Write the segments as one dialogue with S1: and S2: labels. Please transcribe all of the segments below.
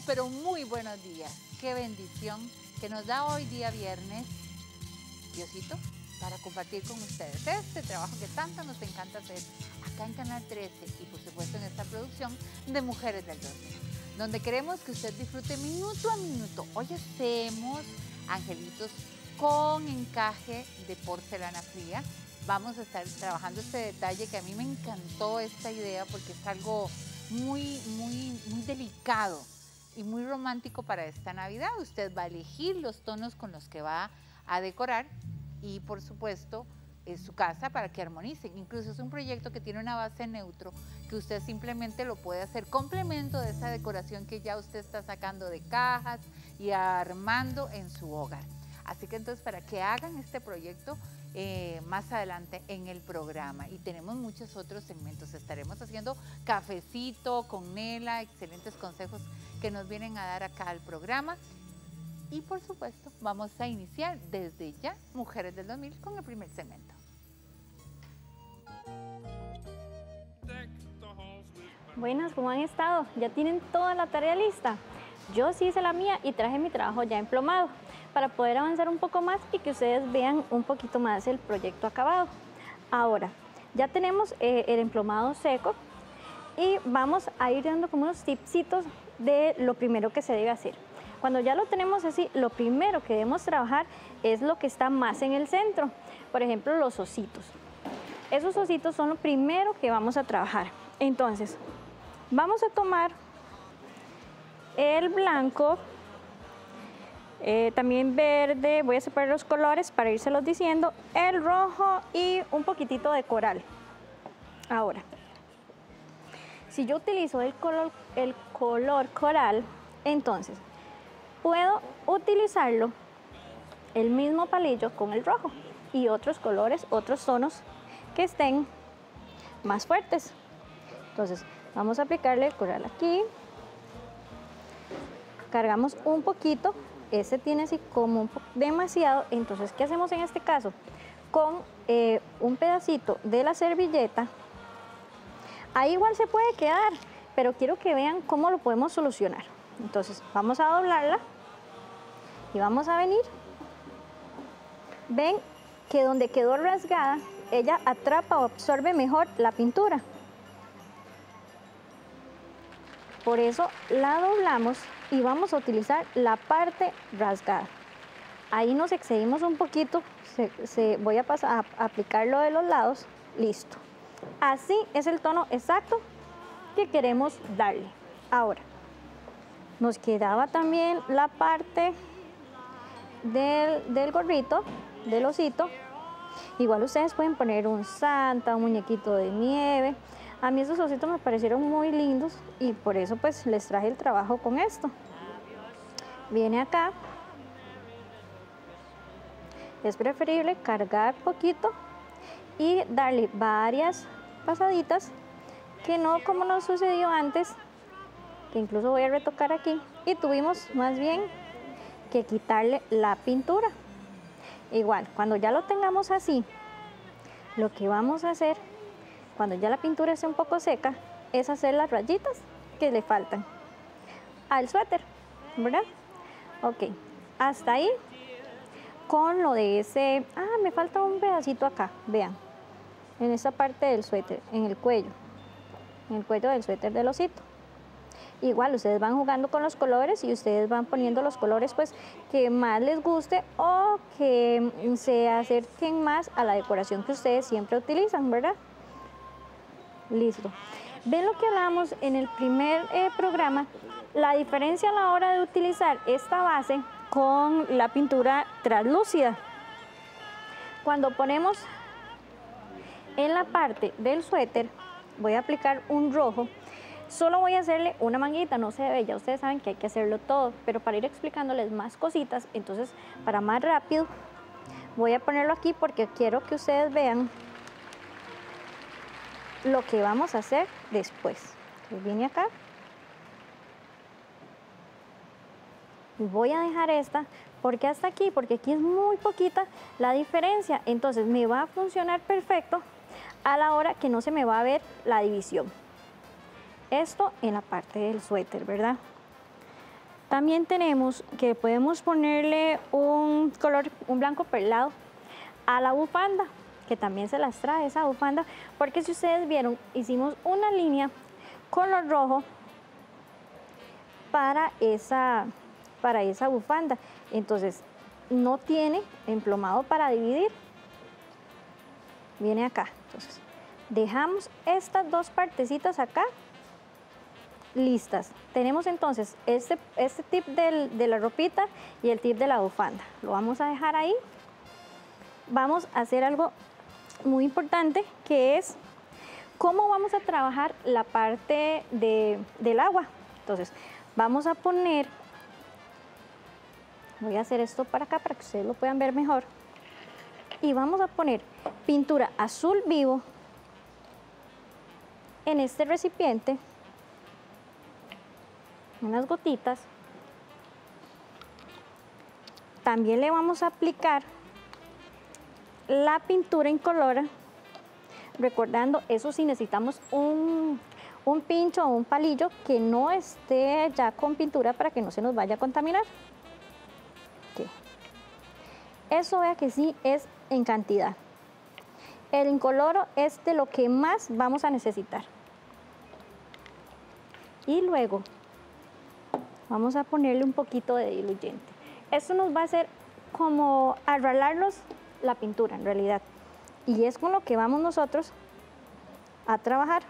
S1: pero muy buenos días. Qué bendición que nos da hoy día viernes, Diosito, para compartir con ustedes este trabajo que tanto nos encanta hacer acá en Canal 13 y por supuesto en esta producción de Mujeres del 2000, donde queremos que usted disfrute minuto a minuto. Hoy hacemos angelitos con encaje de porcelana fría. Vamos a estar trabajando este detalle que a mí me encantó esta idea porque es algo muy delicado y muy romántico para esta Navidad. Usted va a elegir los tonos con los que va a decorar y por supuesto su casa para que armonicen. Incluso es un proyecto que tiene una base neutro que usted simplemente lo puede hacer complemento de esa decoración que ya usted está sacando de cajas y armando en su hogar. Así que entonces para que hagan este proyecto más adelante en el programa, y tenemos muchos otros segmentos. Estaremos haciendo cafecito con Nela, excelentes consejos que nos vienen a dar acá al programa. Y por supuesto vamos a iniciar desde ya Mujeres del 2000 con el primer segmento.
S2: Buenas, ¿cómo han estado? ¿Ya tienen toda la tarea lista? Yo sí hice la mía y traje mi trabajo ya emplomado para poder avanzar un poco más y que ustedes vean un poquito más el proyecto acabado. Ahora, ya tenemos el emplomado seco y vamos a ir dando como unos tipsitos de lo primero que se debe hacer. Cuando ya lo tenemos así, lo primero que debemos trabajar es lo que está más en el centro. Por ejemplo, los ositos. Esos ositos son lo primero que vamos a trabajar. Entonces, vamos a tomar el blanco, también verde, voy a separar los colores para irselos diciendo, el rojo y un poquitito de coral. Ahora, si yo utilizo el color coral, entonces puedo utilizarlo, el mismo palillo con el rojo y otros colores, otros tonos que estén más fuertes. Entonces vamos a aplicarle el coral aquí, cargamos un poquito, este tiene así como demasiado, entonces ¿qué hacemos en este caso? Con un pedacito de la servilleta, ahí igual se puede quedar, pero quiero que vean cómo lo podemos solucionar. Entonces vamos a doblarla y vamos a venir. Ven que donde quedó rasgada, ella atrapa o absorbe mejor la pintura. Por eso la doblamos y vamos a utilizar la parte rasgada. Ahí nos excedimos un poquito, voy a pasar a aplicarlo de los lados, listo. Así es el tono exacto que queremos darle. Ahora, nos quedaba también la parte del gorrito, del osito. Igual ustedes pueden poner un Santa, un muñequito de nieve. A mí esos ositos me parecieron muy lindos y por eso pues les traje el trabajo con esto. Viene acá. Es preferible cargar poquito y darle varias pasaditas, que no como nos sucedió antes, que incluso voy a retocar aquí, y tuvimos más bien que quitarle la pintura. Igual, cuando ya lo tengamos así, lo que vamos a hacer, cuando ya la pintura esté un poco seca, es hacer las rayitas que le faltan al suéter, ¿verdad? Ok, hasta ahí con lo de ese... me falta un pedacito acá, vean, en esa parte del suéter, en el cuello del suéter del osito. Igual ustedes van jugando con los colores y ustedes van poniendo los colores pues que más les guste o que se acerquen más a la decoración que ustedes siempre utilizan, ¿verdad? Listo. Ven lo que hablamos en el primer programa, la diferencia a la hora de utilizar esta base con la pintura translúcida. Cuando ponemos en la parte del suéter, voy a aplicar un rojo. Solo voy a hacerle una manguita, no se ve, ya ustedes saben que hay que hacerlo todo, pero para ir explicándoles más cositas, entonces para más rápido, voy a ponerlo aquí porque quiero que ustedes vean lo que vamos a hacer después. Entonces vine acá. Y voy a dejar esta, porque hasta aquí, porque aquí es muy poquita la diferencia, entonces me va a funcionar perfecto a la hora que no se me va a ver la división. Esto en la parte del suéter, ¿verdad? También tenemos que podemos ponerle un color, un blanco perlado a la bufanda, que también se las trae esa bufanda, porque si ustedes vieron, hicimos una línea color rojo para esa bufanda. Entonces, no tiene emplomado para dividir. Viene acá. Entonces, dejamos estas dos partecitas acá listas. Tenemos entonces este tip de la ropita y el tip de la bufanda. Lo vamos a dejar ahí. Vamos a hacer algo muy importante, que es cómo vamos a trabajar la parte del agua. Entonces, vamos a poner, voy a hacer esto para acá para que ustedes lo puedan ver mejor, y vamos a poner pintura azul vivo en este recipiente, unas gotitas. También le vamos a aplicar la pintura incolora, recordando, eso sí necesitamos un pincho o un palillo que no esté ya con pintura para que no se nos vaya a contaminar. Okay. Eso vea que sí es en cantidad. El incoloro es de lo que más vamos a necesitar. Y luego vamos a ponerle un poquito de diluyente. Esto nos va a hacer como arralarnos la pintura en realidad, y es con lo que vamos nosotros a trabajar.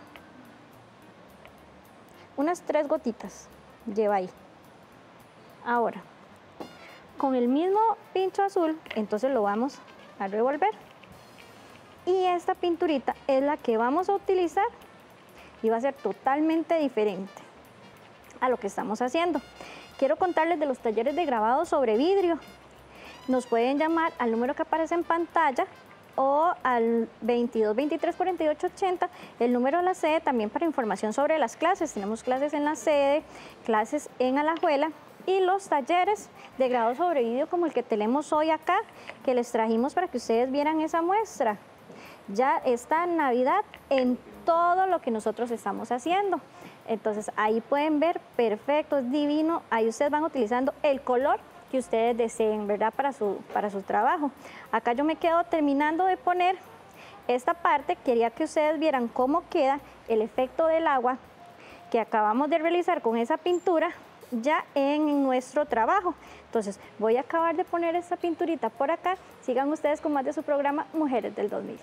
S2: Unas 3 gotitas lleva ahí. Ahora, con el mismo pincho azul, entonces lo vamos a revolver, y esta pinturita es la que vamos a utilizar y va a ser totalmente diferente a lo que estamos haciendo. Quiero contarles de los talleres de grabado sobre vidrio. Nos pueden llamar al número que aparece en pantalla o al 22 23 48 80, el número de la sede, también para información sobre las clases. Tenemos clases en la sede, clases en Alajuela, y los talleres de grabado sobre vidrio como el que tenemos hoy acá, que les trajimos para que ustedes vieran esa muestra. Ya está Navidad en todo lo que nosotros estamos haciendo. Entonces ahí pueden ver, perfecto, es divino. Ahí ustedes van utilizando el color que ustedes deseen, ¿verdad? Para su trabajo. Acá yo me quedo terminando de poner esta parte. Quería que ustedes vieran cómo queda el efecto del agua que acabamos de realizar con esa pintura ya en nuestro trabajo. Entonces voy a acabar de poner esta pinturita por acá. Sigan ustedes con más de su programa Mujeres del 2000.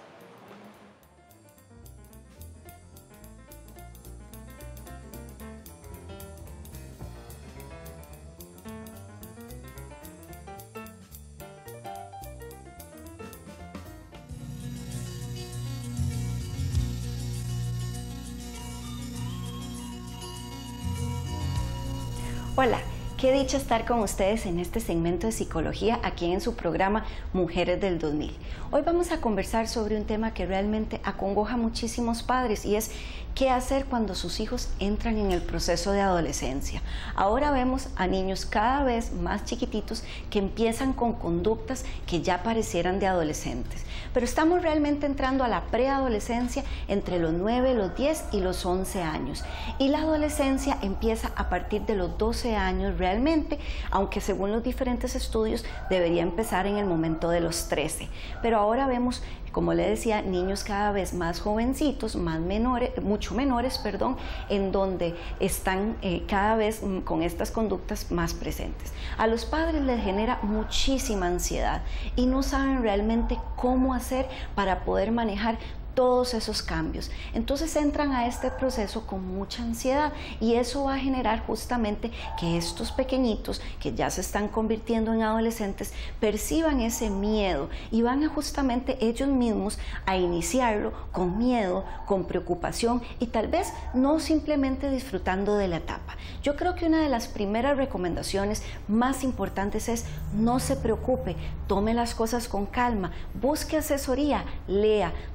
S3: Hola, qué dicha estar con ustedes en este segmento de psicología aquí en su programa Mujeres del 2000. Hoy vamos a conversar sobre un tema que realmente acongoja a muchísimos padres, y es qué hacer cuando sus hijos entran en el proceso de adolescencia. Ahora vemos a niños cada vez más chiquititos que empiezan con conductas que ya parecieran de adolescentes, pero estamos realmente entrando a la preadolescencia entre los 9, los 10 y los 11 años, y la adolescencia empieza a partir de los 12 años realmente, aunque según los diferentes estudios debería empezar en el momento de los 13, pero ahora vemos, como le decía, niños cada vez más jovencitos, más menores, mucho menores, perdón, en donde están cada vez con estas conductas más presentes. A los padres les genera muchísima ansiedad y no saben realmente cómo hacer para poder manejar todos esos cambios. Entonces entran a este proceso con mucha ansiedad, y eso va a generar justamente que estos pequeñitos que ya se están convirtiendo en adolescentes perciban ese miedo, y van a justamente ellos mismos a iniciarlo con miedo, con preocupación, y tal vez no simplemente disfrutando de la etapa. Yo creo que una de las primeras recomendaciones más importantes es: no se preocupe, tome las cosas con calma, busque asesoría, lea. Todo lo que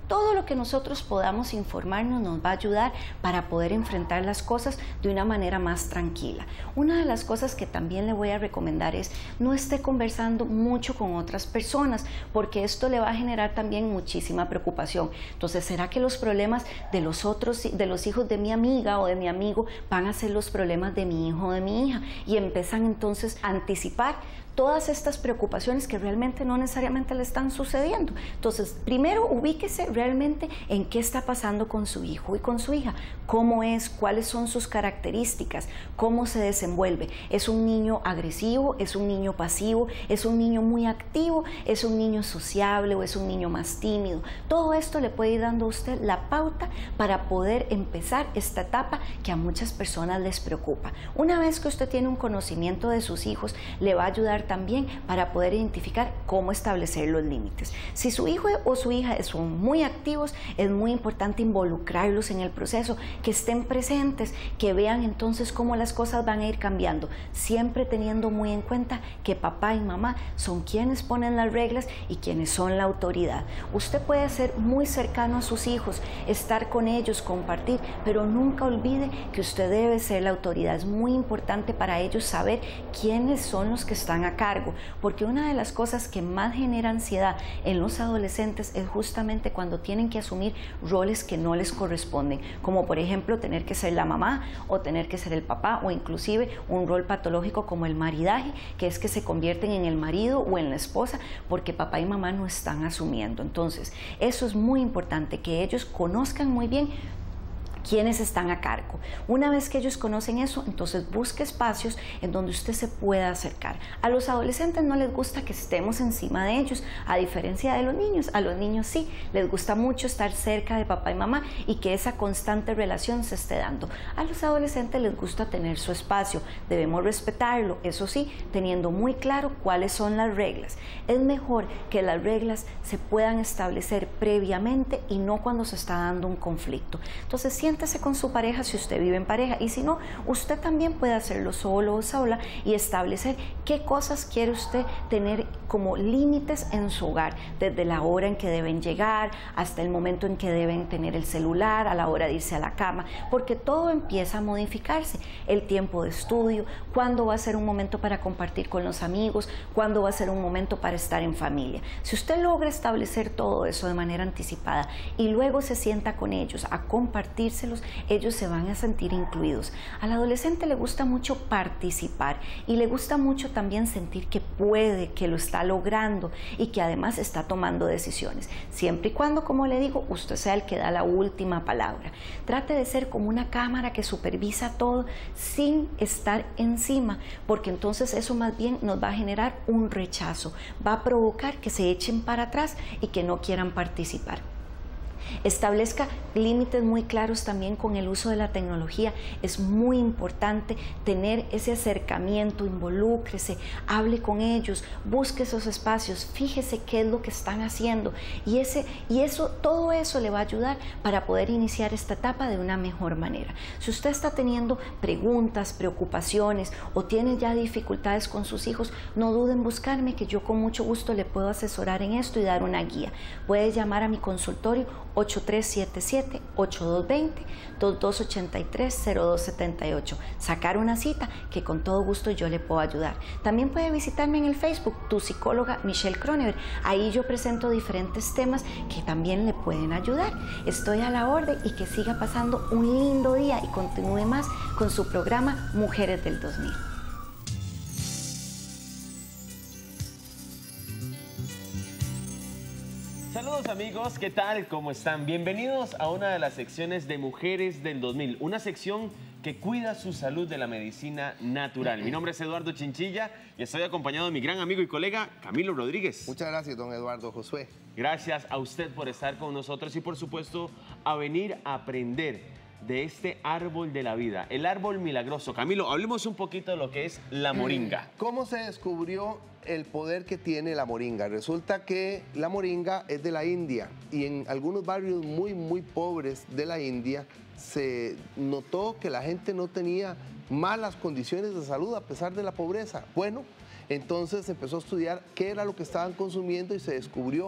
S3: que nosotros podamos informarnos nos va a ayudar para poder enfrentar las cosas de una manera más tranquila. Una de las cosas que también le voy a recomendar es no esté conversando mucho con otras personas, porque esto le va a generar también muchísima preocupación. Entonces, ¿será que los problemas de los hijos de mi amiga o de mi amigo van a ser los problemas de mi hijo o de mi hija? Y empiezan entonces a anticipar todas estas preocupaciones que realmente no necesariamente le están sucediendo. Entonces, primero ubíquese realmente en qué está pasando con su hijo y con su hija, cómo es, cuáles son sus características, cómo se desenvuelve. ¿Es un niño agresivo? ¿Es un niño pasivo? ¿Es un niño muy activo? ¿Es un niño sociable o es un niño más tímido? Todo esto le puede ir dando a usted la pauta para poder empezar esta etapa que a muchas personas les preocupa. Una vez que usted tiene un conocimiento de sus hijos, le va a ayudar también para poder identificar cómo establecer los límites. Si su hijo o su hija son muy activos, es muy importante involucrarlos en el proceso, que estén presentes, que vean entonces cómo las cosas van a ir cambiando, siempre teniendo muy en cuenta que papá y mamá son quienes ponen las reglas y quienes son la autoridad. Usted puede ser muy cercano a sus hijos, estar con ellos, compartir, pero nunca olvide que usted debe ser la autoridad. Es muy importante para ellos saber quiénes son los que están a cargo, porque una de las cosas que más genera ansiedad en los adolescentes es justamente cuando tienen que asumir roles que no les corresponden, como por ejemplo tener que ser la mamá o tener que ser el papá, o inclusive un rol patológico como el maridaje, que es que se convierten en el marido o en la esposa porque papá y mamá no están asumiendo. Entonces, eso es muy importante, que ellos conozcan muy bien quiénes están a cargo. Una vez que ellos conocen eso, entonces busque espacios en donde usted se pueda acercar. A los adolescentes no les gusta que estemos encima de ellos, a diferencia de los niños. A los niños sí, les gusta mucho estar cerca de papá y mamá y que esa constante relación se esté dando. A los adolescentes les gusta tener su espacio, debemos respetarlo, eso sí, teniendo muy claro cuáles son las reglas. Es mejor que las reglas se puedan establecer previamente y no cuando se está dando un conflicto. Entonces, siéntese con su pareja si usted vive en pareja, y si no, usted también puede hacerlo solo o sola y establecer qué cosas quiere usted tener como límites en su hogar, desde la hora en que deben llegar hasta el momento en que deben tener el celular, a la hora de irse a la cama, porque todo empieza a modificarse. El tiempo de estudio, cuándo va a ser un momento para compartir con los amigos, cuándo va a ser un momento para estar en familia. Si usted logra establecer todo eso de manera anticipada y luego se sienta con ellos a compartirse, ellos se van a sentir incluidos. Al adolescente le gusta mucho participar y le gusta mucho también sentir que puede, que lo está logrando y que además está tomando decisiones, siempre y cuando, como le digo, usted sea el que da la última palabra. Trate de ser como una cámara que supervisa todo sin estar encima, porque entonces eso más bien nos va a generar un rechazo, va a provocar que se echen para atrás y que no quieran participar. Establezca límites muy claros también con el uso de la tecnología. Es muy importante tener ese acercamiento, involúcrese, hable con ellos, busque esos espacios, fíjese qué es lo que están haciendo y todo eso le va a ayudar para poder iniciar esta etapa de una mejor manera. Si usted está teniendo preguntas, preocupaciones o tiene ya dificultades con sus hijos, no dude en buscarme, que yo con mucho gusto le puedo asesorar en esto y dar una guía. Puede llamar a mi consultorio 8377-8220-2283-0278. Sacar una cita que con todo gusto yo le puedo ayudar. También puede visitarme en el Facebook, tu psicóloga Michelle Cronenberg. Ahí yo presento diferentes temas que también le pueden ayudar. Estoy a la orden y que siga pasando un lindo día y continúe más con su programa Mujeres del 2000.
S4: Saludos amigos, ¿qué tal? ¿Cómo están? Bienvenidos a una de las secciones de Mujeres del 2000, una sección que cuida su salud de la medicina natural. Mi nombre es Eduardo Chinchilla y estoy acompañado de mi gran amigo y colega Camilo Rodríguez.
S5: Muchas gracias, don Eduardo Josué.
S4: Gracias a usted por estar con nosotros y por supuesto a venir a aprender de este árbol de la vida, el árbol milagroso. Camilo, hablemos un poquito de lo que es la moringa.
S5: ¿Cómo se descubrió el poder que tiene la moringa? Resulta que la moringa es de la India y en algunos barrios muy pobres de la India se notó que la gente no tenía malas condiciones de salud a pesar de la pobreza. Bueno, entonces se empezó a estudiar qué era lo que estaban consumiendo y se descubrió que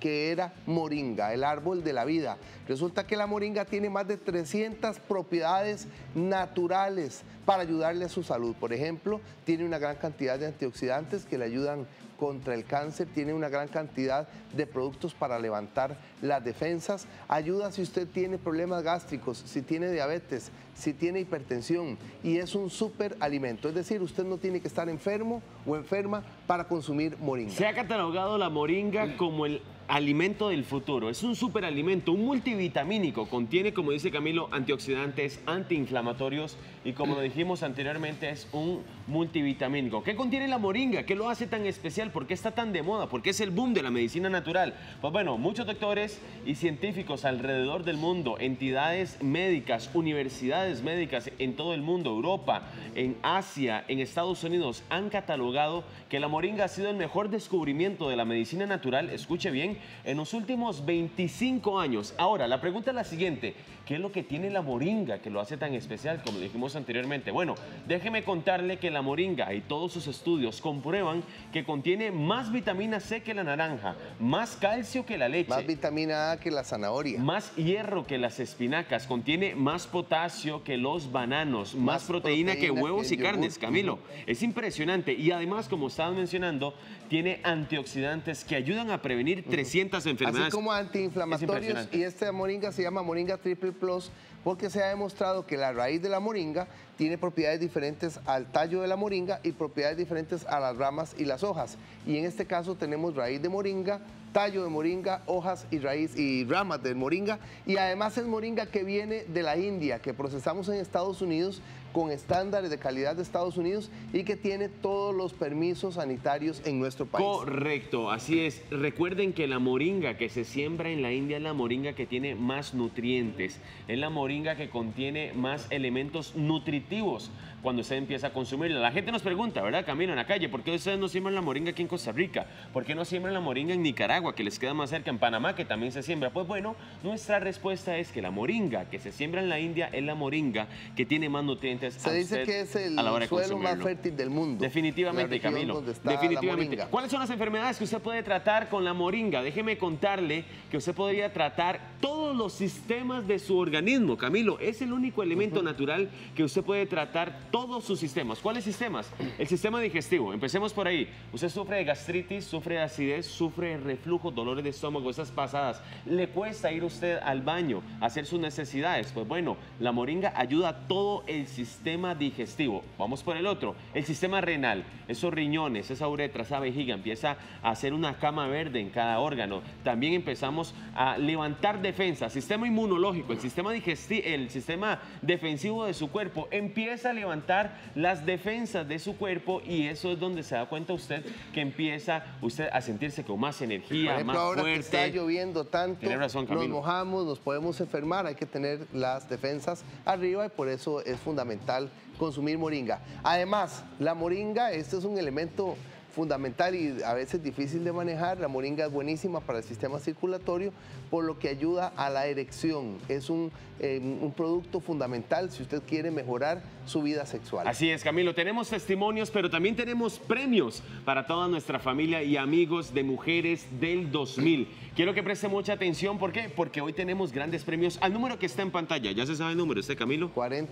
S5: que era moringa, el árbol de la vida. Resulta que la moringa tiene más de 300 propiedades naturales para ayudarle a su salud. Por ejemplo, tiene una gran cantidad de antioxidantes que le ayudan contra el cáncer, tiene una gran cantidad de productos para levantar las defensas, ayuda si usted tiene problemas gástricos, si tiene diabetes, si tiene hipertensión, y es un súper alimento, es decir, usted no tiene que estar enfermo o enferma para consumir moringa.
S4: Se ha catalogado la moringa como el alimento del futuro. Es un superalimento, un multivitamínico. Contiene, como dice Camilo, antioxidantes, antiinflamatorios y, como lo dijimos anteriormente, es un multivitamínico. ¿Qué contiene la moringa? ¿Qué lo hace tan especial? ¿Por qué está tan de moda? ¿Por qué es el boom de la medicina natural? Pues bueno, muchos doctores y científicos alrededor del mundo, entidades médicas, universidades médicas en todo el mundo, Europa, en Asia, en Estados Unidos, han catalogado que la moringa ha sido el mejor descubrimiento de la medicina natural, escuche bien, en los últimos 25 años. Ahora, la pregunta es la siguiente: ¿qué es lo que tiene la moringa que lo hace tan especial, como dijimos anteriormente? Bueno, déjeme contarle que la moringa y todos sus estudios comprueban que contiene más vitamina C que la naranja, más calcio que la leche,
S5: más vitamina A que la zanahoria,
S4: más hierro que las espinacas, contiene más potasio que los bananos, más proteína que huevos y carnes, Camilo. Es impresionante y además, como estaban mencionando, tiene antioxidantes que ayudan a prevenir 300 enfermedades.
S5: Así como antiinflamatorios, y esta moringa se llama Moringa Triple Plus porque se ha demostrado que la raíz de la moringa tiene propiedades diferentes al tallo de la moringa y propiedades diferentes a las ramas y las hojas. Y en este caso tenemos raíz de moringa, tallo de moringa, hojas y raíz y ramas de moringa, y además es moringa que viene de la India, que procesamos en Estados Unidos con estándares de calidad de Estados Unidos y que tiene todos los permisos sanitarios en nuestro país.
S4: Correcto, así es. Recuerden que la moringa que se siembra en la India es la moringa que tiene más nutrientes, es la moringa que contiene más elementos nutritivos cuando usted empieza a consumirla. La gente nos pregunta, ¿verdad, Camilo, en la calle, ¿por qué ustedes no siembran la moringa aquí en Costa Rica? ¿Por qué no siembran la moringa en Nicaragua, que les queda más cerca, en Panamá, que también se siembra? Pues bueno, nuestra respuesta es que la moringa que se siembra en la India es la moringa que tiene más nutrientes.
S5: Se dice que es el suelo más fértil del mundo.
S4: Definitivamente, Camilo. Definitivamente. ¿Cuáles son las enfermedades que usted puede tratar con la moringa? Déjeme contarle que usted podría tratar todos los sistemas de su organismo, Camilo. Es el único elemento natural que usted puede tratar todos sus sistemas. ¿Cuáles sistemas? El sistema digestivo. Empecemos por ahí. Usted sufre de gastritis, sufre de acidez, sufre de reflujo, dolores de estómago, esas pasadas. ¿Le cuesta ir usted al baño a hacer sus necesidades? Pues bueno, la moringa ayuda a todo el sistema digestivo. Vamos por el otro. El sistema renal. Esos riñones, esa uretra, esa vejiga empieza a hacer una cama verde en cada órgano. También empezamos a levantar defensas. Sistema inmunológico, el sistema digestivo, el sistema defensivo de su cuerpo empieza a levantar las defensas de su cuerpo, y eso es donde se da cuenta usted que empieza usted a sentirse con más energía,
S5: por ejemplo,
S4: más
S5: ahora
S4: fuerte.
S5: Que está lloviendo tanto,
S4: Tiene razón, Camilo.
S5: nos mojamos, nos podemos enfermar, hay que tener las defensas arriba y por eso es fundamental consumir moringa. Además, la moringa, este es un elemento fundamental y a veces difícil de manejar. La moringa es buenísima para el sistema circulatorio, por lo que ayuda a la erección. Es un producto fundamental si usted quiere mejorar su vida sexual.
S4: Así es, Camilo. Tenemos testimonios, pero también tenemos premios para toda nuestra familia y amigos de Mujeres del 2000. Quiero que preste mucha atención. ¿Por qué? Porque hoy tenemos grandes premios al número que está en pantalla. ¿Ya se sabe el número usted, Camilo?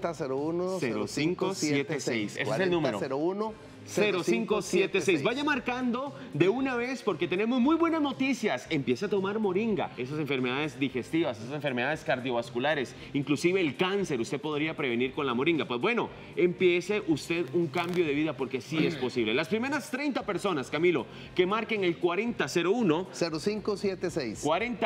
S5: 4001-0576.
S4: Ese es el número. 0576. Vaya marcando de una vez porque tenemos muy buenas noticias. Empieza a tomar moringa. Esas enfermedades digestivas, esas enfermedades cardiovasculares, inclusive el cáncer, usted podría prevenir con la moringa. Pues bueno, empiece usted un cambio de vida porque sí es posible. Las primeras 30 personas, Camilo, que marquen el
S5: 4001-0576.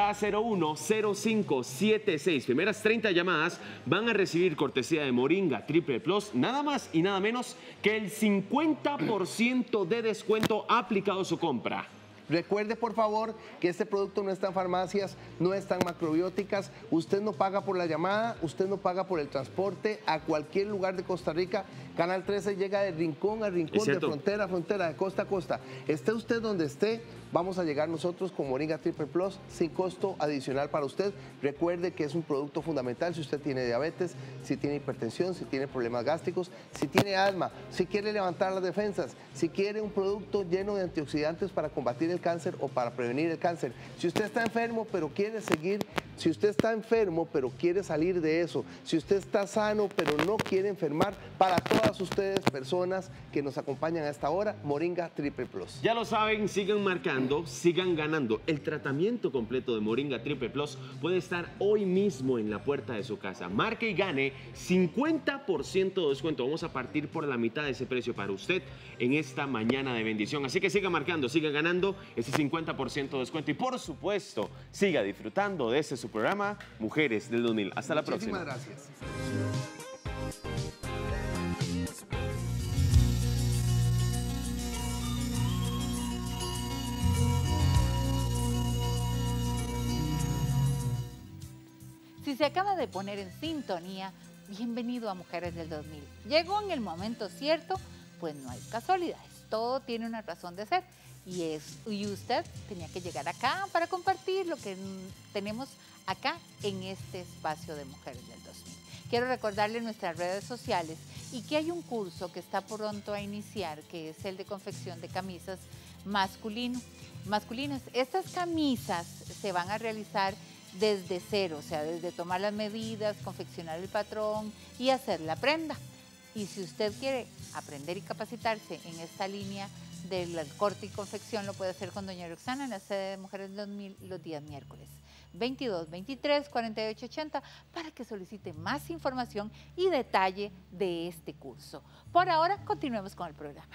S4: 4001-0576. Primeras 30 llamadas van a recibir cortesía de Moringa Triple Plus, nada más y nada menos que el 50% de descuento aplicado a su compra.
S5: Recuerde, por favor, que este producto no está en farmacias, no está en macrobióticas. Usted no paga por la llamada, usted no paga por el transporte a cualquier lugar de Costa Rica. Canal 13 llega de rincón a rincón, de frontera a frontera, de costa a costa. Esté usted donde esté, vamos a llegar nosotros con Moringa Triple Plus sin costo adicional para usted. Recuerde que es un producto fundamental si usted tiene diabetes, si tiene hipertensión, si tiene problemas gástricos, si tiene asma, si quiere levantar las defensas, si quiere un producto lleno de antioxidantes para combatir el cáncer o para prevenir el cáncer. Si usted está enfermo pero quiere seguir, si usted está enfermo pero quiere salir de eso, si usted está sano pero no quiere enfermar, para todas ustedes, personas que nos acompañan a esta hora, Moringa Triple Plus.
S4: Ya lo saben, sigan marcando, sigan ganando. El tratamiento completo de Moringa Triple Plus puede estar hoy mismo en la puerta de su casa. Marque y gane 50% de descuento. Vamos a partir por la mitad de ese precio para usted en esta mañana de bendición. Así que siga marcando, siga ganando ese 50% de descuento. Y por supuesto, siga disfrutando de este su programa, Mujeres del 2000. Hasta la próxima.
S5: Muchísimas gracias.
S1: Si se acaba de poner en sintonía, bienvenido a Mujeres del 2000. Llegó en el momento cierto, pues no hay casualidades, todo tiene una razón de ser. Y usted tenía que llegar acá para compartir lo que tenemos acá en este espacio de Mujeres del 2000. Quiero recordarle nuestras redes sociales y que hay un curso que está pronto a iniciar, que es el de confección de camisas masculinas. Estas camisas se van a realizar desde cero, o sea, desde tomar las medidas, confeccionar el patrón y hacer la prenda. Y si usted quiere aprender y capacitarse en esta línea del corte y confección, lo puede hacer con doña Roxana en la sede de Mujeres 2000 los días miércoles. 22 23 48 80 para que solicite más información y detalle de este curso. Por ahora, continuemos con el programa.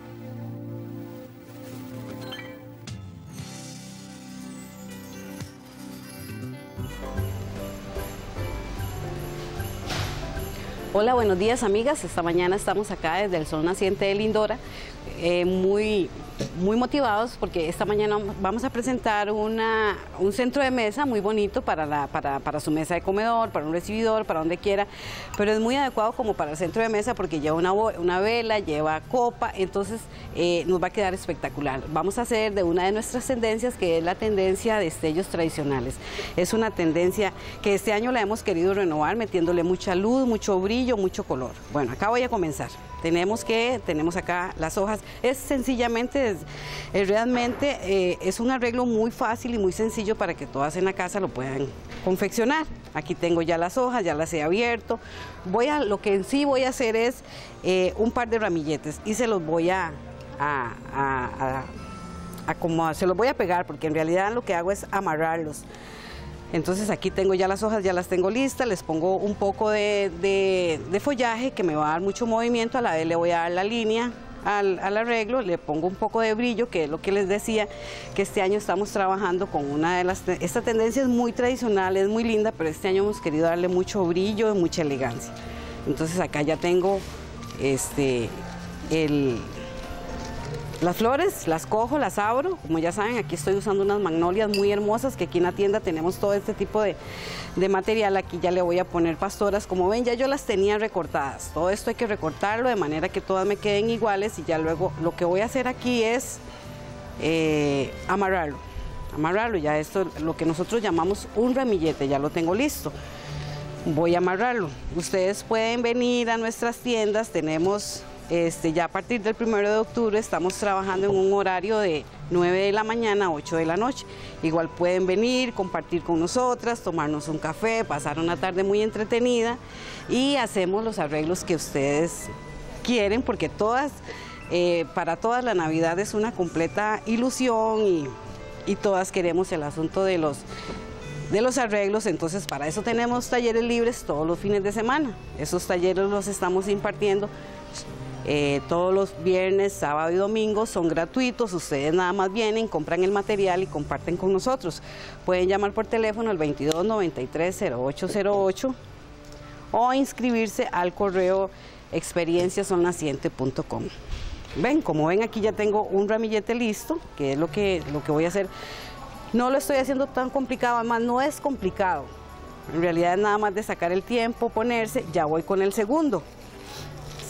S6: Hola, buenos días amigas. Esta mañana estamos acá desde el Sol Naciente de Lindora, muy motivados porque esta mañana vamos a presentar un centro de mesa muy bonito para su mesa de comedor, para un recibidor, para donde quiera, pero es muy adecuado como para el centro de mesa porque lleva una vela, lleva copa, entonces nos va a quedar espectacular. Vamos a hacer de una de nuestras tendencias, que es la tendencia de destellos tradicionales. Es una tendencia que este año la hemos querido renovar, metiéndole mucha luz, mucho brillo, mucho color. Bueno, acá voy a comenzar. Tenemos acá las hojas, es sencillamente, realmente es un arreglo muy fácil y muy sencillo para que todas en la casa lo puedan confeccionar. Aquí tengo ya las hojas, ya las he abierto. Lo que en sí voy a hacer es un par de ramilletes y se los voy se los voy a pegar porque en realidad lo que hago es amarrarlos. Entonces aquí tengo ya las hojas, ya las tengo listas, les pongo un poco de follaje que me va a dar mucho movimiento, a la vez le voy a dar la línea al arreglo, le pongo un poco de brillo, que es lo que les decía, que este año estamos trabajando con esta tendencia es muy tradicional, es muy linda, pero este año hemos querido darle mucho brillo y mucha elegancia. Entonces acá ya tengo las flores, las cojo, las abro, como ya saben, aquí estoy usando unas magnolias muy hermosas, que aquí en la tienda tenemos todo este tipo de material. Aquí ya le voy a poner pastoras, como ven ya yo las tenía recortadas, todo esto hay que recortarlo de manera que todas me queden iguales y ya luego lo que voy a hacer aquí es amarrarlo, ya esto lo que nosotros llamamos un ramillete, ya lo tengo listo. Voy a amarrarlo, ustedes pueden venir a nuestras tiendas, tenemos... ya a partir del 1 de octubre estamos trabajando en un horario de 9 de la mañana a 8 de la noche. Igual pueden venir, compartir con nosotras, tomarnos un café, pasar una tarde muy entretenida y hacemos los arreglos que ustedes quieren porque para todas la Navidad es una completa ilusión y todas queremos el asunto de los arreglos, entonces para eso tenemos talleres libres todos los fines de semana. Esos talleres los estamos impartiendo todos los viernes, sábado y domingo, son gratuitos, ustedes nada más vienen, compran el material y comparten con nosotros. Pueden llamar por teléfono al 22 93 0808 o inscribirse al correo experienciasolnaciente.com. Ven, como ven aquí ya tengo un ramillete listo, que es lo que voy a hacer. No lo estoy haciendo tan complicado, además no es complicado. En realidad es nada más de sacar el tiempo, ponerse, ya voy con el segundo.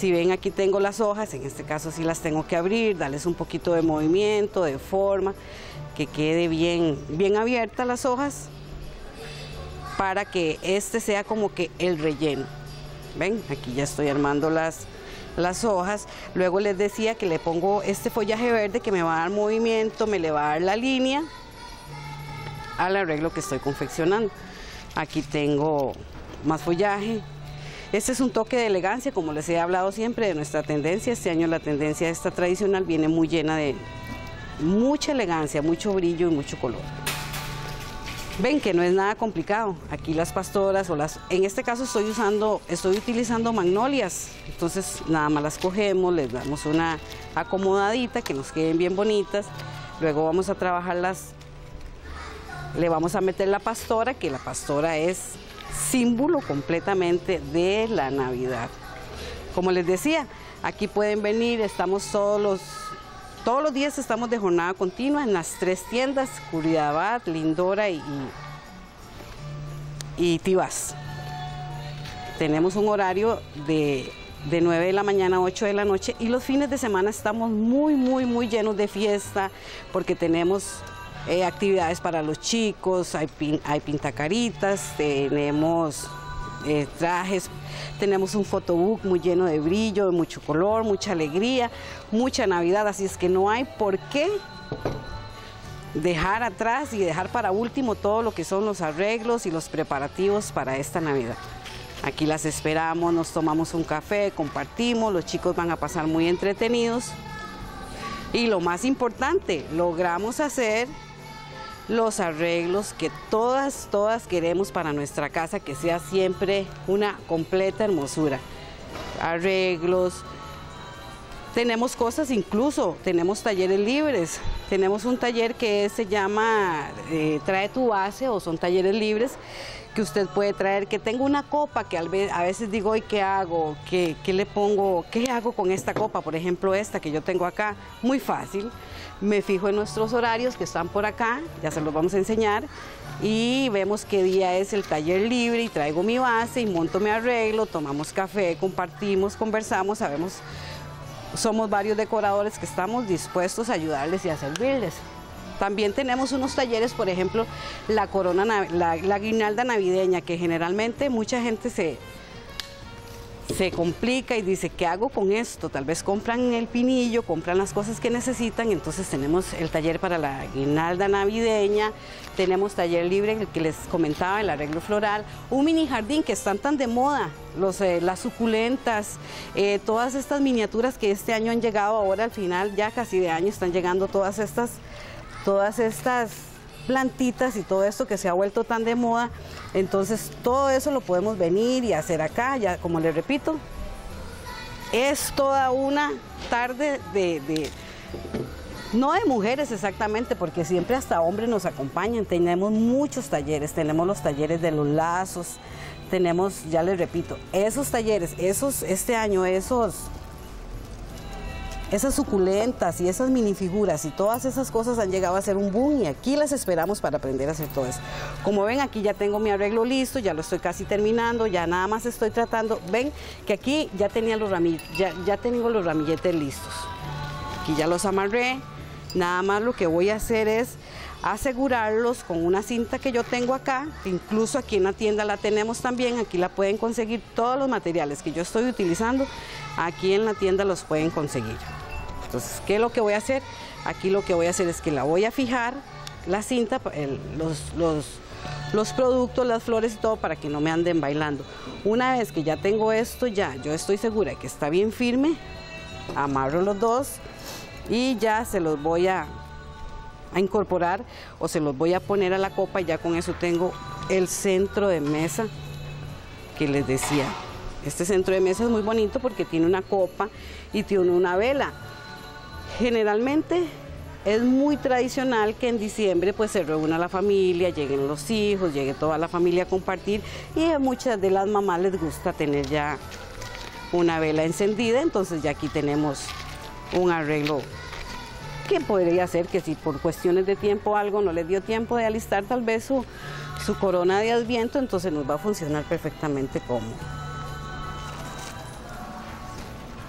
S6: Si ven, aquí tengo las hojas, en este caso sí las tengo que abrir, darles un poquito de movimiento, de forma, que quede bien abiertas las hojas, para que este sea como que el relleno. Ven, aquí ya estoy armando las hojas. Luego les decía que le pongo este follaje verde que me va a dar movimiento, me le va a dar la línea al arreglo que estoy confeccionando. Aquí tengo más follaje. Este es un toque de elegancia, como les he hablado siempre de nuestra tendencia. Este año la tendencia esta tradicional viene muy llena de mucha elegancia, mucho brillo y mucho color. Ven que no es nada complicado. Aquí las pastoras en este caso estoy utilizando magnolias. Entonces nada más las cogemos, les damos una acomodadita que nos queden bien bonitas. Luego vamos a trabajarlas, le vamos a meter la pastora, que la pastora es símbolo completamente de la Navidad. Como les decía, aquí pueden venir, estamos todos los días estamos de jornada continua en las 3 tiendas, Curridabat, Lindora y Tibás. Tenemos un horario de 9 de la mañana a 8 de la noche, y los fines de semana estamos muy llenos de fiesta, porque tenemos actividades para los chicos, hay pintacaritas, tenemos trajes, tenemos un photobook muy lleno de brillo, de mucho color, mucha alegría, mucha Navidad, así es que no hay por qué dejar atrás y dejar para último todo lo que son los arreglos y los preparativos para esta Navidad. Aquí las esperamos, nos tomamos un café, compartimos, los chicos van a pasar muy entretenidos, y lo más importante, logramos hacer los arreglos que todas queremos para nuestra casa, que sea siempre una completa hermosura. Arreglos, tenemos cosas, incluso tenemos talleres libres. Tenemos un taller que se llama Trae tu base, o son talleres libres que usted puede traer, que tengo una copa que a veces digo, ¿y qué hago? ¿Qué le pongo? ¿Qué hago con esta copa? Por ejemplo, esta que yo tengo acá, muy fácil. Me fijo en nuestros horarios que están por acá, ya se los vamos a enseñar, y vemos qué día es el taller libre, y traigo mi base y monto mi arreglo, tomamos café, compartimos, conversamos, somos varios decoradores que estamos dispuestos a ayudarles y a servirles. También tenemos unos talleres, por ejemplo, la guirnalda navideña, que generalmente mucha gente se complica y dice, ¿qué hago con esto? Tal vez compran el pinillo, compran las cosas que necesitan. Entonces tenemos el taller para la guirnalda navideña, tenemos taller libre, el que les comentaba, el arreglo floral, un mini jardín que están tan de moda, las suculentas, todas estas miniaturas que este año han llegado, ahora al final ya casi de año están llegando todas estas plantitas y todo esto que se ha vuelto tan de moda. Entonces todo eso lo podemos venir y hacer acá. Ya, como les repito, es toda una tarde no de mujeres exactamente, porque siempre hasta hombres nos acompañan. Tenemos muchos talleres, tenemos los talleres de los lazos, tenemos, ya les repito, esos talleres, este año esas suculentas y esas minifiguras y todas esas cosas han llegado a ser un boom, y aquí las esperamos para aprender a hacer todo eso. Como ven, aquí ya tengo mi arreglo listo, ya lo estoy casi terminando, ya nada más estoy tratando. Ven que aquí ya tenía ya tengo los ramilletes listos. Aquí ya los amarré, nada más lo que voy a hacer es asegurarlos con una cinta que yo tengo acá, incluso aquí en la tienda la tenemos también, aquí la pueden conseguir, todos los materiales que yo estoy utilizando, aquí en la tienda los pueden conseguir. Entonces, ¿qué es lo que voy a hacer? Aquí lo que voy a hacer es que la voy a fijar, la cinta, los productos, las flores y todo, para que no me anden bailando. Una vez que ya tengo esto, yo estoy segura que está bien firme, amarro los dos y ya se los voy a incorporar, o se los voy a poner a la copa, y ya con eso tengo el centro de mesa que les decía. Este centro de mesa es muy bonito porque tiene una copa y tiene una vela. Generalmente es muy tradicional que en diciembre pues se reúna la familia, lleguen los hijos, llegue toda la familia a compartir, y a muchas de las mamás les gusta tener ya una vela encendida. Entonces ya aquí tenemos un arreglo que podría ser que si por cuestiones de tiempo algo no les dio tiempo de alistar tal vez su corona de Adviento, entonces nos va a funcionar perfectamente cómodo.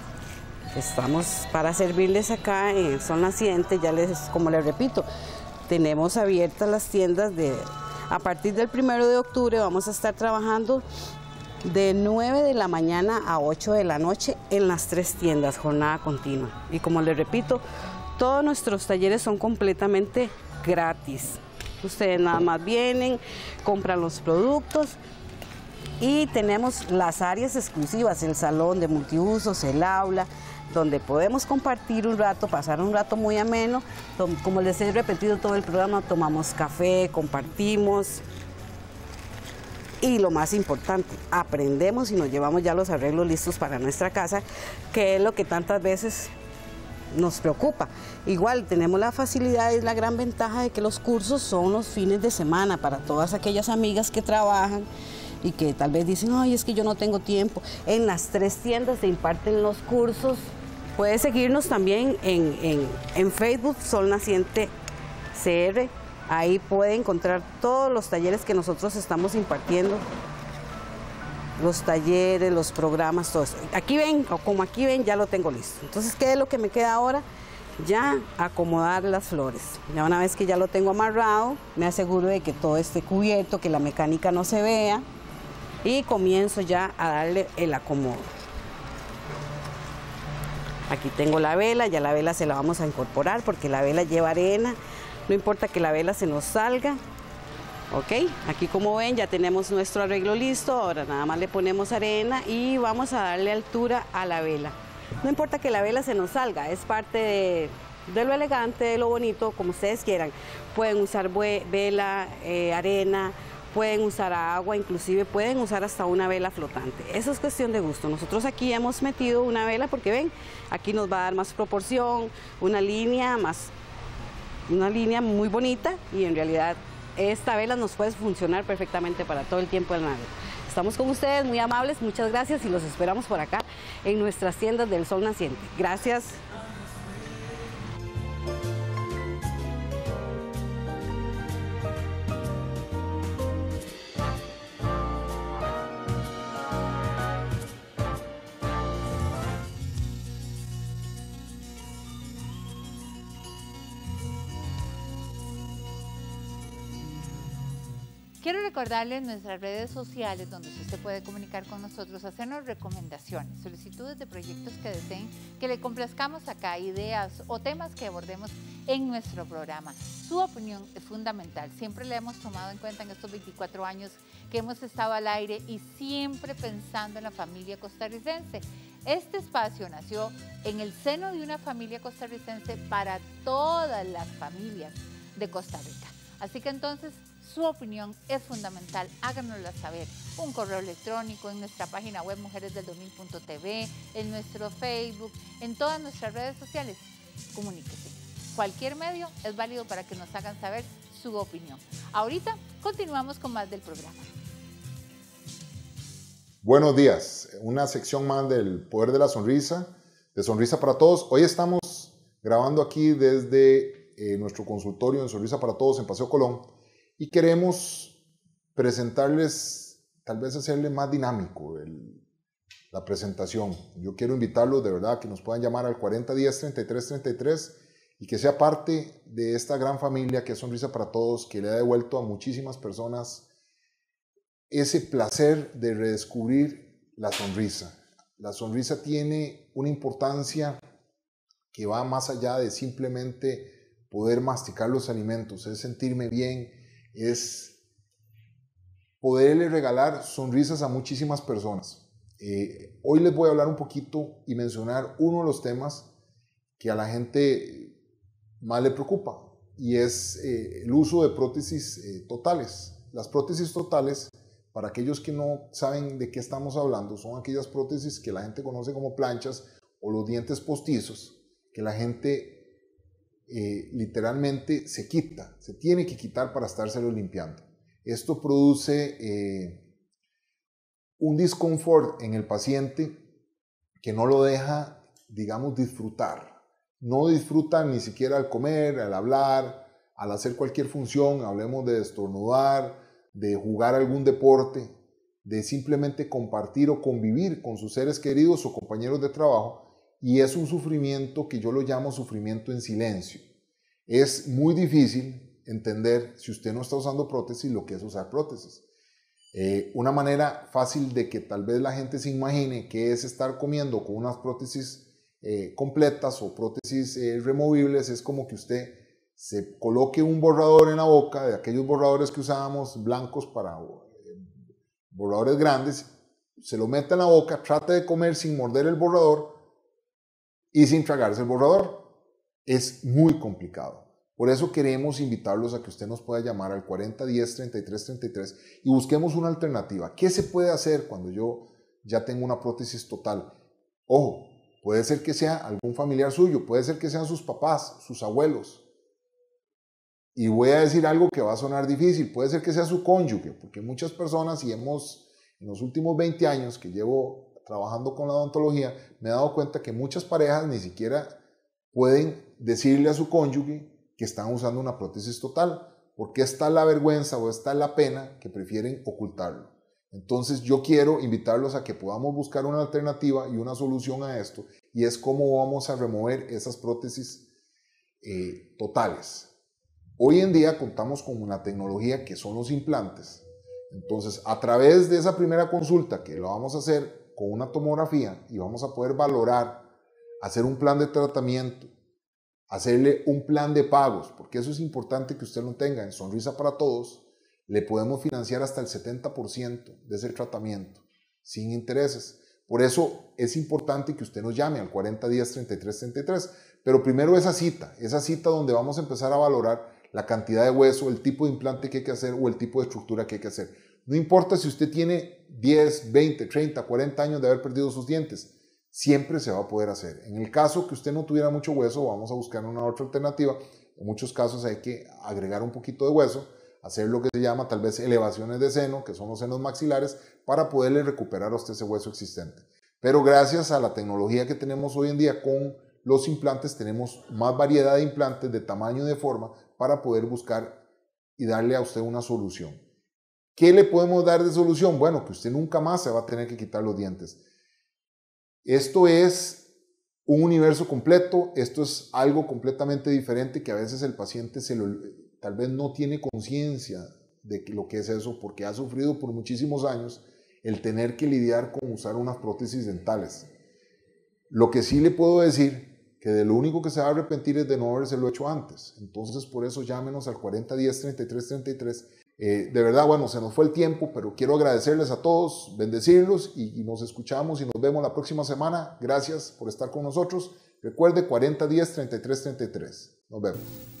S6: Estamos para servirles acá en Sol Naciente. Ya como les repito, tenemos abiertas las tiendas a partir del 1 de octubre. Vamos a estar trabajando de 9 de la mañana a 8 de la noche en las 3 tiendas, jornada continua. Y como les repito, todos nuestros talleres son completamente gratis. Ustedes nada más vienen, compran los productos y tenemos las áreas exclusivas, el salón de multiusos, el aula, donde podemos compartir un rato, pasar un rato muy ameno. Como les he repetido todo el programa, tomamos café, compartimos. Y lo más importante, aprendemos y nos llevamos ya los arreglos listos para nuestra casa, que es lo que tantas veces nos preocupa. Igual tenemos la facilidad y la gran ventaja de que los cursos son los fines de semana para todas aquellas amigas que trabajan y que tal vez dicen, ay, es que yo no tengo tiempo. En las 3 tiendas se imparten los cursos. Puedes seguirnos también en Facebook, Sol Naciente CR. Ahí puede encontrar todos los talleres que nosotros estamos impartiendo. Los talleres, los programas, todo eso. Aquí ven, o como aquí ven, ya lo tengo listo. Entonces, ¿qué es lo que me queda ahora? Ya acomodar las flores. Ya una vez que ya lo tengo amarrado, me aseguro de que todo esté cubierto, que la mecánica no se vea. Y comienzo ya a darle el acomodo. Aquí tengo la vela, ya la vela se la vamos a incorporar porque la vela lleva arena. No importa que la vela se nos salga. Ok, aquí como ven ya tenemos nuestro arreglo listo. Ahora nada más le ponemos arena y vamos a darle altura a la vela. No importa que la vela se nos salga, es parte de lo elegante, de lo bonito, como ustedes quieran. Pueden usar vela, arena, pueden usar agua, inclusive pueden usar hasta una vela flotante. Eso es cuestión de gusto. Nosotros aquí hemos metido una vela porque ven, aquí nos va a dar más proporción, una línea muy bonita, y en realidad esta vela nos puede funcionar perfectamente para todo el tiempo del Navidad. Estamos con ustedes, muy amables, muchas gracias y los esperamos por acá en nuestras tiendas del Sol Naciente. Gracias.
S1: Quiero recordarles nuestras redes sociales donde usted se puede comunicar con nosotros, hacernos recomendaciones, solicitudes de proyectos que deseen que le complazcamos acá, ideas o temas que abordemos en nuestro programa. Su opinión es fundamental, siempre la hemos tomado en cuenta en estos 24 años que hemos estado al aire y siempre pensando en la familia costarricense. Este espacio nació en el seno de una familia costarricense para todas las familias de Costa Rica. Así que entonces, su opinión es fundamental, háganosla saber. Un correo electrónico en nuestra página web mujeresdeldosmil.tv, en nuestro Facebook, en todas nuestras redes sociales. Comuníquese. Cualquier medio es válido para que nos hagan saber su opinión. Ahorita continuamos con más del programa.
S7: Buenos días, una sección más del Poder de la Sonrisa, de Sonrisa para Todos. Hoy estamos grabando aquí desde nuestro consultorio en Sonrisa para Todos en Paseo Colón. Y queremos presentarles, tal vez hacerle más dinámico la presentación. Yo quiero invitarlos de verdad que nos puedan llamar al 4010-3333 y que sea parte de esta gran familia que es Sonrisa para Todos, que le ha devuelto a muchísimas personas ese placer de redescubrir la sonrisa. La sonrisa tiene una importancia que va más allá de simplemente poder masticar los alimentos, es sentirme bien, es poderle regalar sonrisas a muchísimas personas. Hoy les voy a hablar un poquito y mencionar uno de los temas que a la gente más le preocupa, y es el uso de prótesis totales. Las prótesis totales, para aquellos que no saben de qué estamos hablando, son aquellas prótesis que la gente conoce como planchas o los dientes postizos, que la gente literalmente se quita, se tiene que quitar para estárselo limpiando. Esto produce un disconfort en el paciente que no lo deja, digamos, disfrutar. No disfruta ni siquiera al comer, al hablar, al hacer cualquier función, hablemos de estornudar, de jugar algún deporte, de simplemente compartir o convivir con sus seres queridos o compañeros de trabajo, y es un sufrimiento que yo lo llamo sufrimiento en silencio. Es muy difícil entender, si usted no está usando prótesis, lo que es usar prótesis. Una manera fácil de que tal vez la gente se imagine que es estar comiendo con unas prótesis completas o prótesis removibles, es como que usted se coloque un borrador en la boca, de aquellos borradores que usábamos blancos para borradores grandes, se lo meta en la boca, trate de comer sin morder el borrador y sin tragarse el borrador. Es muy complicado. Por eso queremos invitarlos a que usted nos pueda llamar al 4010-3333 y busquemos una alternativa. ¿Qué se puede hacer cuando yo ya tengo una prótesis total? Ojo, puede ser que sea algún familiar suyo, puede ser que sean sus papás, sus abuelos. Y voy a decir algo que va a sonar difícil, puede ser que sea su cónyuge, porque muchas personas, y en los últimos 20 años que llevo trabajando con la odontología, me he dado cuenta que muchas parejas ni siquiera pueden decirle a su cónyuge que están usando una prótesis total, porque está la vergüenza o está la pena que prefieren ocultarlo. Entonces yo quiero invitarlos a que podamos buscar una alternativa y una solución a esto, y es cómo vamos a remover esas prótesis totales. Hoy en día contamos con una tecnología que son los implantes. Entonces, a través de esa primera consulta que lo vamos a hacer con una tomografía y vamos a poder valorar, hacer un plan de tratamiento, hacerle un plan de pagos, porque eso es importante que usted lo tenga. En Sonrisa para Todos le podemos financiar hasta el 70% de ese tratamiento sin intereses. Por eso es importante que usted nos llame al 4010-3333, pero primero esa cita donde vamos a empezar a valorar la cantidad de hueso, el tipo de implante que hay que hacer o el tipo de estructura que hay que hacer. No importa si usted tiene 10, 20, 30, 40 años de haber perdido sus dientes, siempre se va a poder hacer. En el caso que usted no tuviera mucho hueso, vamos a buscar una otra alternativa. En muchos casos hay que agregar un poquito de hueso, hacer lo que se llama tal vez elevaciones de seno, que son los senos maxilares, para poderle recuperar a usted ese hueso existente. Pero gracias a la tecnología que tenemos hoy en día con los implantes, tenemos más variedad de implantes de tamaño y de forma para poder buscar y darle a usted una solución. ¿Qué le podemos dar de solución? Bueno, que usted nunca más se va a tener que quitar los dientes. Esto es un universo completo, esto es algo completamente diferente que a veces el paciente tal vez no tiene conciencia de lo que es eso, porque ha sufrido por muchísimos años el tener que lidiar con usar unas prótesis dentales. Lo que sí le puedo decir, que de lo único que se va a arrepentir es de no habérselo hecho antes. Entonces, por eso llámenos al 4010-3333. De verdad, bueno, se nos fue el tiempo, pero quiero agradecerles a todos, bendecirlos y nos escuchamos y nos vemos la próxima semana. Gracias por estar con nosotros. Recuerde 4010-3333. Nos vemos.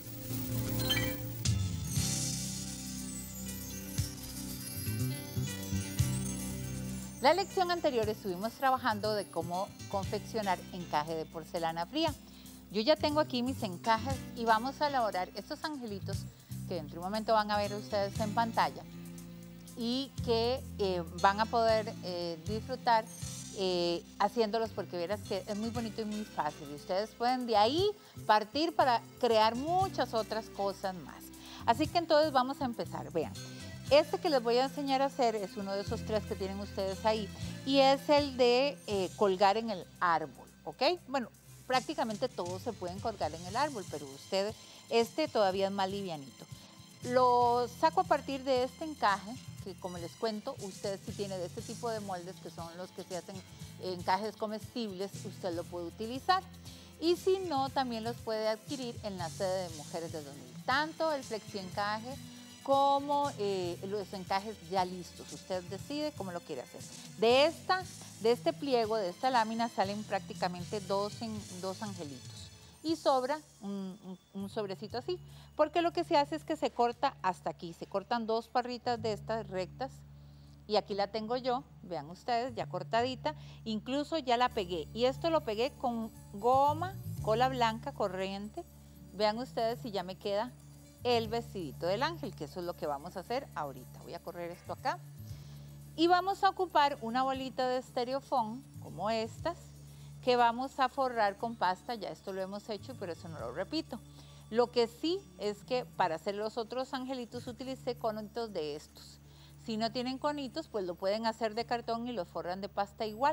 S1: La lección anterior estuvimos trabajando de cómo confeccionar encaje de porcelana fría. Yo ya tengo aquí mis encajes y vamos a elaborar estos angelitos que dentro de un momento van a ver ustedes en pantalla y que van a poder disfrutar haciéndolos, porque verás que es muy bonito y muy fácil. Y ustedes pueden de ahí partir para crear muchas otras cosas más. Así que entonces vamos a empezar. Vean. Este que les voy a enseñar a hacer es uno de esos tres que tienen ustedes ahí y es el de colgar en el árbol, ¿ok? Bueno, prácticamente todos se pueden colgar en el árbol, pero este todavía es más livianito. Lo saco a partir de este encaje, que como les cuento, usted si tiene de este tipo de moldes, que son los que se hacen encajes comestibles, usted lo puede utilizar. Y si no, también los puede adquirir en la sede de Mujeres del 2000. Tanto el flexi encaje como los encajes ya listos. Usted decide cómo lo quiere hacer. De este pliego, de esta lámina, salen prácticamente dos angelitos. Y sobra un sobrecito así, porque lo que se hace es que se corta hasta aquí. Se cortan dos parritas de estas rectas. Y aquí la tengo yo, vean ustedes, ya cortadita. Incluso ya la pegué. Y esto lo pegué con goma, cola blanca, corriente. Vean ustedes si ya me queda el vestidito del ángel, que eso es lo que vamos a hacer ahorita. Voy a correr esto acá. Y vamos a ocupar una bolita de estereofón, como estas, que vamos a forrar con pasta. Ya esto lo hemos hecho, pero eso no lo repito. Lo que sí es que para hacer los otros angelitos utilicé conitos de estos. Si no tienen conitos, pues lo pueden hacer de cartón y los forran de pasta igual.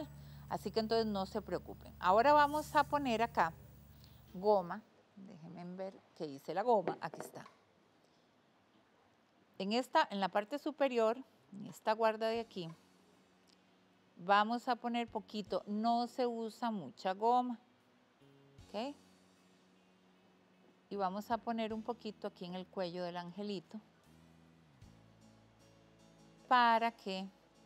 S1: Así que entonces no se preocupen. Ahora vamos a poner acá goma. Déjenme ver que hice la goma. Aquí está. En la parte superior, en esta guarda de aquí, vamos a poner poquito. No se usa mucha goma. ¿Ok? Y vamos a poner un poquito aquí en el cuello del angelito para que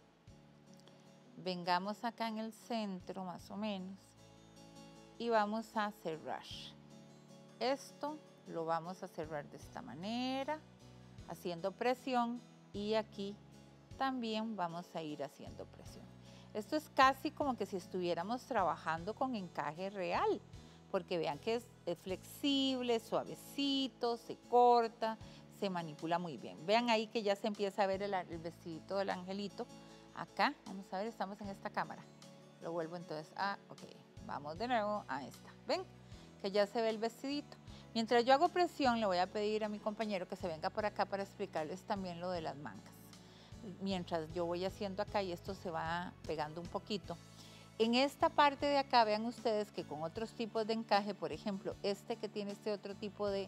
S1: vengamos acá en el centro más o menos y vamos a cerrar. Esto lo vamos a cerrar de esta manera, haciendo presión, y aquí también vamos a ir haciendo presión. Esto es casi como que si estuviéramos trabajando con encaje real, porque vean que es flexible, suavecito, se corta, se manipula muy bien. Vean ahí que ya se empieza a ver el vestidito del angelito. Acá, vamos a ver, estamos en esta cámara. Lo vuelvo entonces a, ok, vamos de nuevo a esta. ¿Ven? Que ya se ve el vestidito. Mientras yo hago presión, le voy a pedir a mi compañero que se venga por acá para explicarles también lo de las mangas. Mientras yo voy haciendo acá y esto se va pegando un poquito. En esta parte de acá, vean ustedes que con otros tipos de encaje, por ejemplo, este que tiene este otro tipo de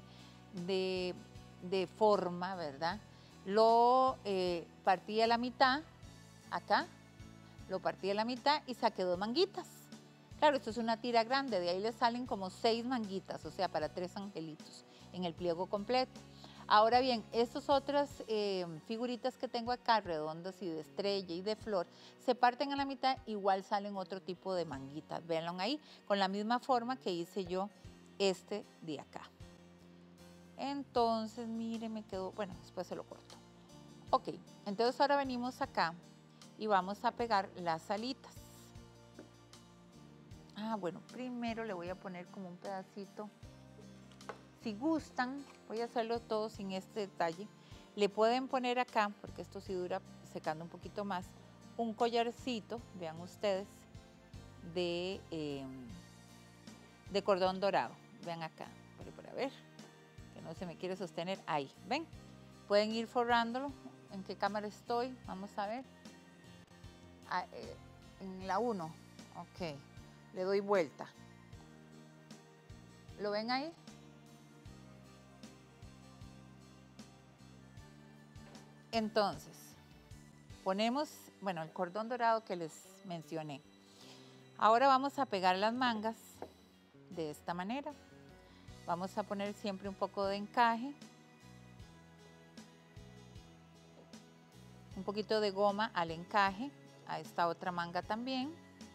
S1: forma, ¿verdad? Lo partí a la mitad, acá, lo partí a la mitad y saqué 2 manguitas. Claro, esto es una tira grande, de ahí le salen como 6 manguitas, o sea, para 3 angelitos en el pliego completo. Ahora bien, estas otras figuritas que tengo acá, redondas y de estrella y de flor, se parten a la mitad, igual salen otro tipo de manguitas. Véanlo ahí, con la misma forma que hice yo este de acá. Entonces, mire, me quedó, bueno, después se lo corto. Ok, entonces ahora venimos acá y vamos a pegar las alitas. Bueno, primero le voy a poner como un pedacito. Si gustan, voy a hacerlo todo sin este detalle. Le pueden poner acá, porque esto sí dura secando un poquito más, un collarcito, vean ustedes, de cordón dorado. Vean acá, para ver, que no se me quiere sostener. Ahí, ¿ven? Pueden ir forrándolo. ¿En qué cámara estoy? Vamos a ver. En la 1. Ok. Le doy vuelta. ¿Lo ven ahí? Entonces, ponemos, bueno, el cordón dorado que les mencioné. Ahora vamos a pegar las mangas de esta manera. Vamos a poner siempre un poco de encaje. Un poquito de goma al encaje, a esta otra manga también.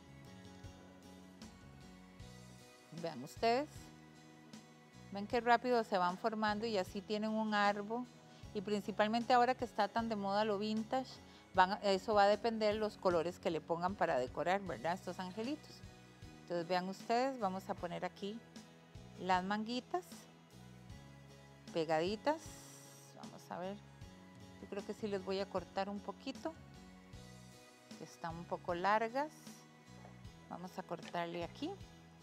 S1: Vean ustedes. Ven qué rápido se van formando y así tienen un árbol. Y principalmente ahora que está tan de moda lo vintage, eso va a depender de los colores que le pongan para decorar, ¿verdad? Estos angelitos. Entonces vean ustedes, vamos a poner aquí las manguitas pegaditas. Vamos a ver, yo creo que sí les voy a cortar un poquito, que están un poco largas. Vamos a cortarle aquí.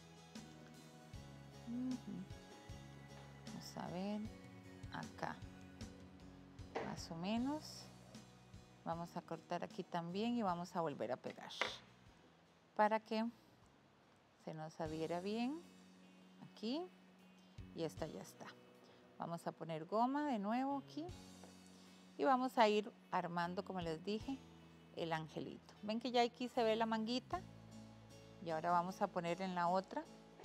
S1: Vamos a ver, acá. Más o menos. Vamos a cortar aquí también y vamos a volver a pegar para que se nos adhiera bien aquí, y esta ya está. Vamos a poner goma de nuevo aquí y vamos a ir armando, como les dije, el angelito. Ven que ya aquí se ve la manguita y ahora vamos a poner en la otra.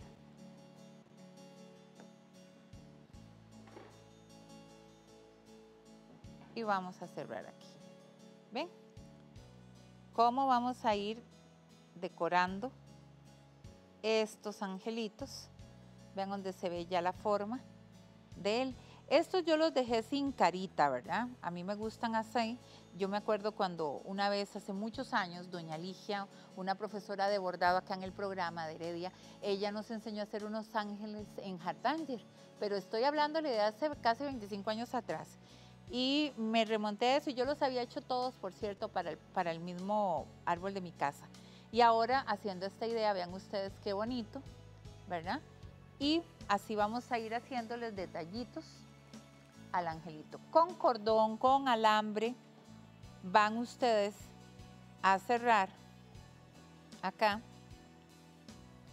S1: Y vamos a cerrar aquí. ¿Ven? ¿Cómo vamos a ir decorando estos angelitos? Vean donde se ve ya la forma de él. Estos yo los dejé sin carita, ¿verdad? A mí me gustan así. Yo me acuerdo cuando una vez, hace muchos años, doña Ligia, una profesora de bordado acá en el programa de Heredia, ella nos enseñó a hacer unos ángeles en hardanger, pero estoy hablándole de hace casi 25 años atrás. Y me remonté a eso y yo los había hecho todos, por cierto, para el mismo árbol de mi casa. Y ahora, haciendo esta idea, vean ustedes qué bonito, ¿verdad? Y así vamos a ir haciéndoles detallitos al angelito. Con cordón, con alambre, van ustedes a cerrar acá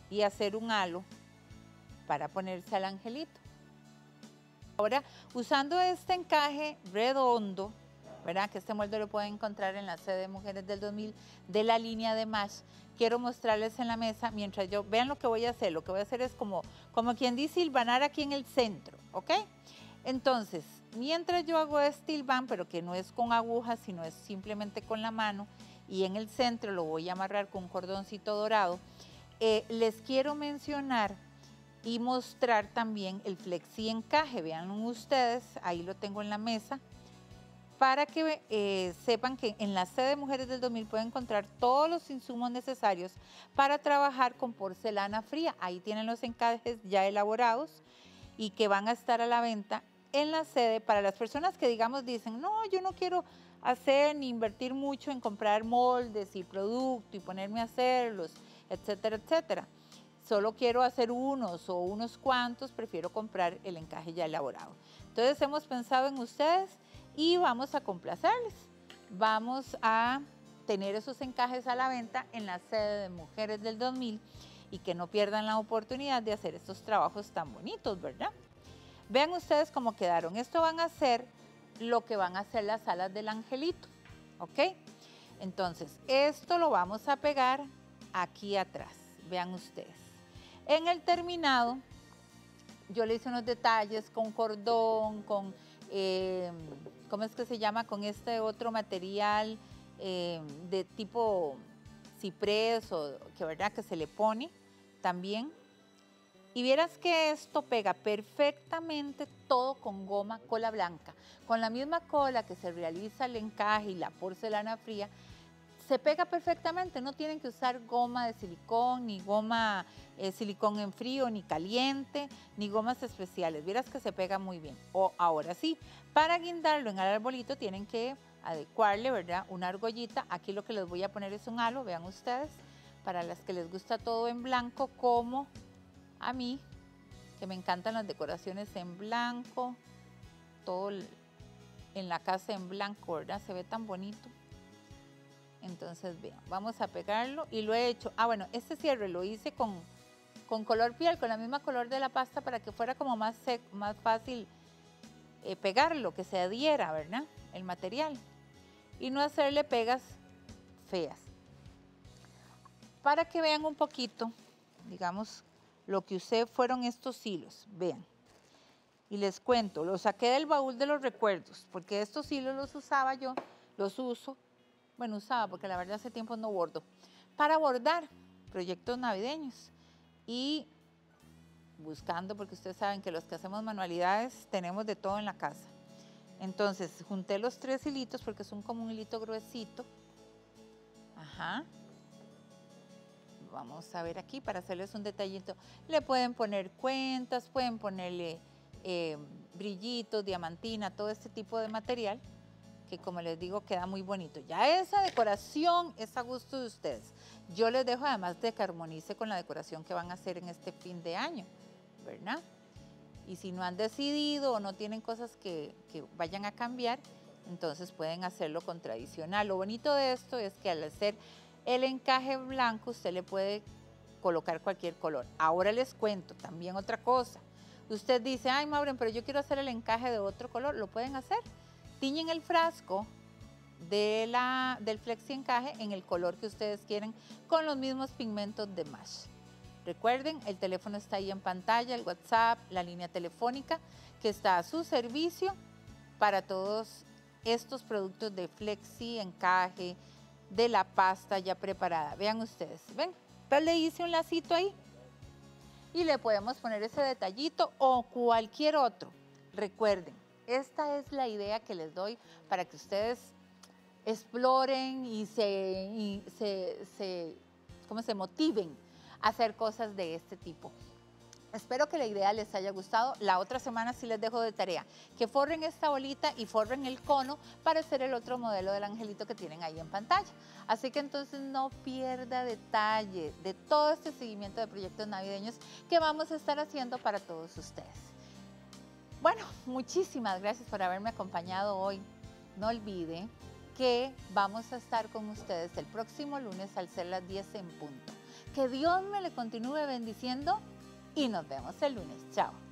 S1: y hacer un halo para ponerse al angelito. Ahora, usando este encaje redondo, ¿verdad? Que este molde lo pueden encontrar en la sede de Mujeres del 2000 de la línea de Mash. Quiero mostrarles en la mesa mientras yo, vean lo que voy a hacer. Lo que voy a hacer es como quien dice hilvanar aquí en el centro, ¿ok? Entonces, mientras yo hago este hilván, pero que no es con agujas, sino es simplemente con la mano, y en el centro lo voy a amarrar con un cordoncito dorado, les quiero mencionar y mostrar también el flexi encaje. Vean ustedes, ahí lo tengo en la mesa, para que sepan que en la sede de Mujeres del 2000 pueden encontrar todos los insumos necesarios para trabajar con porcelana fría. Ahí tienen los encajes ya elaborados y que van a estar a la venta en la sede para las personas que, digamos, dicen, no, yo no quiero hacer ni invertir mucho en comprar moldes y producto y ponerme a hacerlos, etcétera, etcétera. Solo quiero hacer unos o unos cuantos, prefiero comprar el encaje ya elaborado. Entonces hemos pensado en ustedes y vamos a complacerles. Vamos a tener esos encajes a la venta en la sede de Mujeres del 2000 y que no pierdan la oportunidad de hacer estos trabajos tan bonitos, ¿verdad? Vean ustedes cómo quedaron. Esto van a hacer lo que van a hacer las alas del angelito, ¿ok? Entonces, esto lo vamos a pegar aquí atrás. Vean ustedes. En el terminado, yo le hice unos detalles con cordón, con, ¿cómo es que se llama? Con este otro material de tipo ciprés o que, ¿verdad? Que se le pone también. Y vieras que esto pega perfectamente todo con goma cola blanca. Con la misma cola que se realiza el encaje y la porcelana fría, se pega perfectamente. No tienen que usar goma de silicón, ni goma silicón en frío, ni caliente, ni gomas especiales. Vieras que se pega muy bien. O ahora sí, para guindarlo en el arbolito tienen que adecuarle, ¿verdad? Una argollita. Aquí lo que les voy a poner es un halo, vean ustedes, para las que les gusta todo en blanco, como a mí, que me encantan las decoraciones en blanco, todo en la casa en blanco, ¿verdad? Se ve tan bonito. Entonces, vean, vamos a pegarlo y lo he hecho. Ah, bueno, este cierre lo hice con color piel, con la misma color de la pasta para que fuera como más fácil pegarlo, que se adhiera, ¿verdad? El material. Y no hacerle pegas feas. Para que vean un poquito, digamos, lo que usé fueron estos hilos, vean. Y les cuento, los saqué del baúl de los recuerdos, porque estos hilos los usaba yo, los uso, bueno, usaba porque la verdad hace tiempo no bordo, para bordar proyectos navideños. Y buscando, porque ustedes saben que los que hacemos manualidades tenemos de todo en la casa. Entonces, junté los 3 hilitos porque son como un hilito gruesito. Ajá. Vamos a ver aquí para hacerles un detallito. Le pueden poner cuentas, pueden ponerle brillitos, diamantina, todo este tipo de material que, como les digo, queda muy bonito. Ya esa decoración es a gusto de ustedes. Yo les dejo además de que armonice con la decoración que van a hacer en este fin de año, ¿verdad? Y si no han decidido o no tienen cosas que vayan a cambiar, entonces pueden hacerlo con tradicional. Lo bonito de esto es que al hacer el encaje blanco usted le puede colocar cualquier color. Ahora les cuento también otra cosa. Usted dice, ay Maureen, pero yo quiero hacer el encaje de otro color. Lo pueden hacer. Tiñen el frasco del flexi encaje en el color que ustedes quieren con los mismos pigmentos de Mash. Recuerden, el teléfono está ahí en pantalla, el WhatsApp, la línea telefónica que está a su servicio para todos estos productos de flexi encaje, de la pasta ya preparada. Vean ustedes, ven, pues le hice un lacito ahí y le podemos poner ese detallito o cualquier otro. Recuerden, esta es la idea que les doy para que ustedes exploren y se motiven a hacer cosas de este tipo. Espero que la idea les haya gustado. La otra semana sí les dejo de tarea que forren esta bolita y forren el cono para hacer el otro modelo del angelito que tienen ahí en pantalla. Así que entonces no pierda detalle de todo este seguimiento de proyectos navideños que vamos a estar haciendo para todos ustedes. Bueno, muchísimas gracias por haberme acompañado hoy. No olvide que vamos a estar con ustedes el próximo lunes al ser las 10 en punto. Que Dios me le continúe bendiciendo y nos vemos el lunes. Chao.